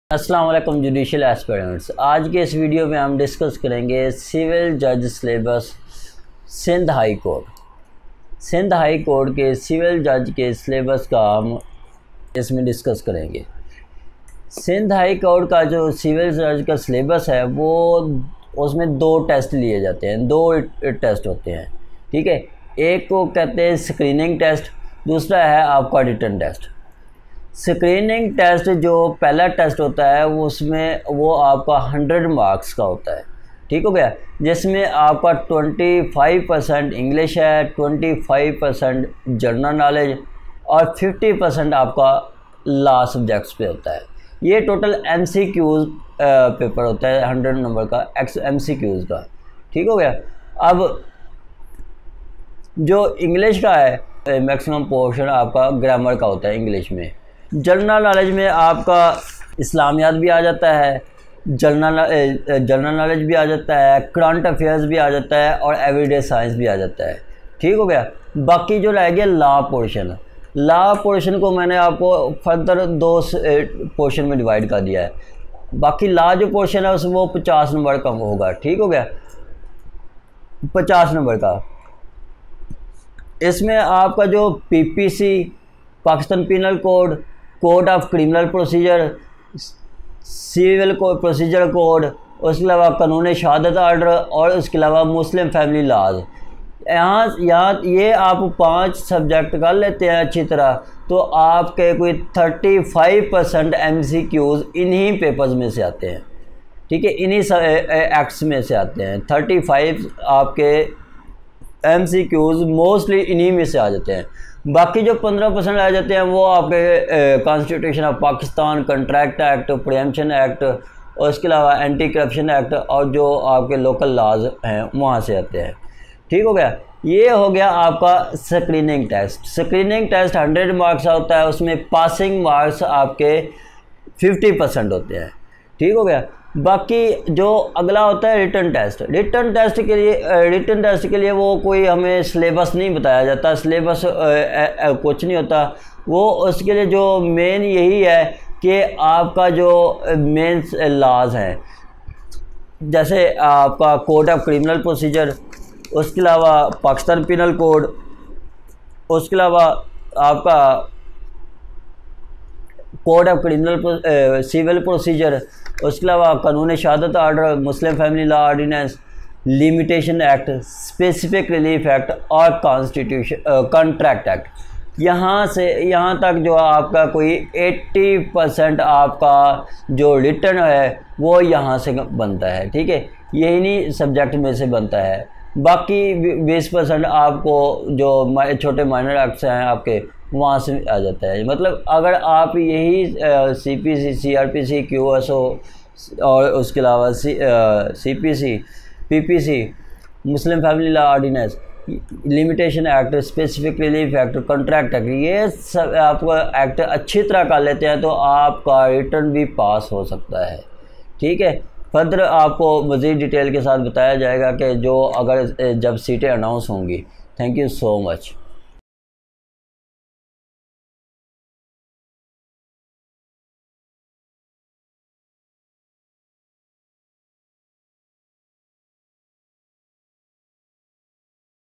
अस्सलाम वालेकुम judicial aspirants. आज के इस वीडियो में हम डिस्कस करेंगे सिविल जज syllabus Sindh high court. Sindh high court के सिविल जज के सिलेबस का हम इसमें डिस्कस करेंगे। सिंध हाई कोर्ट का जो सिविल जज का सिलेबस है वो उसमें दो टेस्ट लिए जाते हैं, दो टेस्ट होते हैं, ठीक है। एक को कहते हैं स्क्रीनिंग टेस्ट, दूसरा है आपका रिटन टेस्ट। स्क्रीनिंग टेस्ट जो पहला टेस्ट होता है उसमें वो आपका 100 मार्क्स का होता है, ठीक हो गया, जिसमें आपका 25% इंग्लिश है, 25% जनरल नॉलेज और 50% आपका लॉ सब्जेक्ट्स पे होता है। ये टोटल MCQs पेपर होता है 100 नंबर का MCQs का, ठीक हो गया। अब जो इंग्लिश का है मैक्सिमम पोर्शन आपका ग्रामर का होता है इंग्लिश में। जनरल नॉलेज में आपका इस्लामियात भी आ जाता है, जनरल नॉलेज भी आ जाता है, करंट अफेयर्स भी आ जाता है और एवरीडे साइंस भी आ जाता है, ठीक हो गया। बाकी जो रह गया लॉ पोर्शन को मैंने आपको फर्दर दो पोर्शन में डिवाइड कर दिया है। बाकी लॉ जो पोर्शन है उसमें वो 50 नंबर का होगा, ठीक हो गया, 50 नंबर का। इसमें आपका जो PPC Pakistan penal code, code of criminal procedure, civil procedure code, उसके अलावा कानून शहादत आर्डर और उसके अलावा मुस्लिम फैमिली लॉज, यहाँ ये आप 5 सब्जेक्ट कर लेते हैं अच्छी तरह तो आपके कोई 35% MCQs इन्हीं पेपर्स में से आते हैं, ठीक है, इन्हीं एक्ट्स में से आते हैं। 35 आपके MCQs मोस्टली इन्हीं में से आ जाते हैं। बाकी जो 15% आ जाते हैं वो आपके constitution of Pakistan, contract act, preemption act और इसके अलावा एंटी करप्शन एक्ट और जो आपके लोकल लॉज हैं वहाँ से आते हैं, ठीक हो गया। ये हो गया आपका screening test. Screening test 100 marks का होता है, उसमें पासिंग मार्क्स आपके 50% होते हैं, ठीक हो गया। बाकी जो अगला होता है रिटन टेस्ट के लिए वो कोई हमें सिलेबस नहीं बताया जाता, सिलेबस कुछ नहीं होता। वो उसके लिए जो मेन यही है कि आपका जो मेन लॉज हैं, जैसे आपका कोड ऑफ क्रिमिनल प्रोसीजर, उसके अलावा पाकिस्तान पिनल कोड, उसके अलावा आपका code of criminal civil procedure, उसके अलावा कानून शहादत order, Muslim family law ordinance, limitation act, specific relief act और कॉन्ट्रैक्ट एक्ट। यहाँ से यहाँ तक जो आपका कोई 80% आपका जो रिटर्न है वो यहाँ से बनता है, ठीक है, यही नहीं सब्जेक्ट में से बनता है। बाकी 20% आपको जो छोटे माइनर एक्ट्स हैं आपके वहाँ से आ जाता है। मतलब अगर आप यही CPC, CRPC, QSO और उसके अलावा CPC, PPC, Muslim family law ordinance, limitation act, specific relief act, contract act, ये सब आपको एक्ट अच्छी तरह कर लेते हैं तो आपका रिटर्न भी पास हो सकता है, ठीक है। फर्दर आपको मज़ीद डिटेल के साथ बताया जाएगा कि जो अगर जब सीटें अनाउंस होंगी। Thank you so much.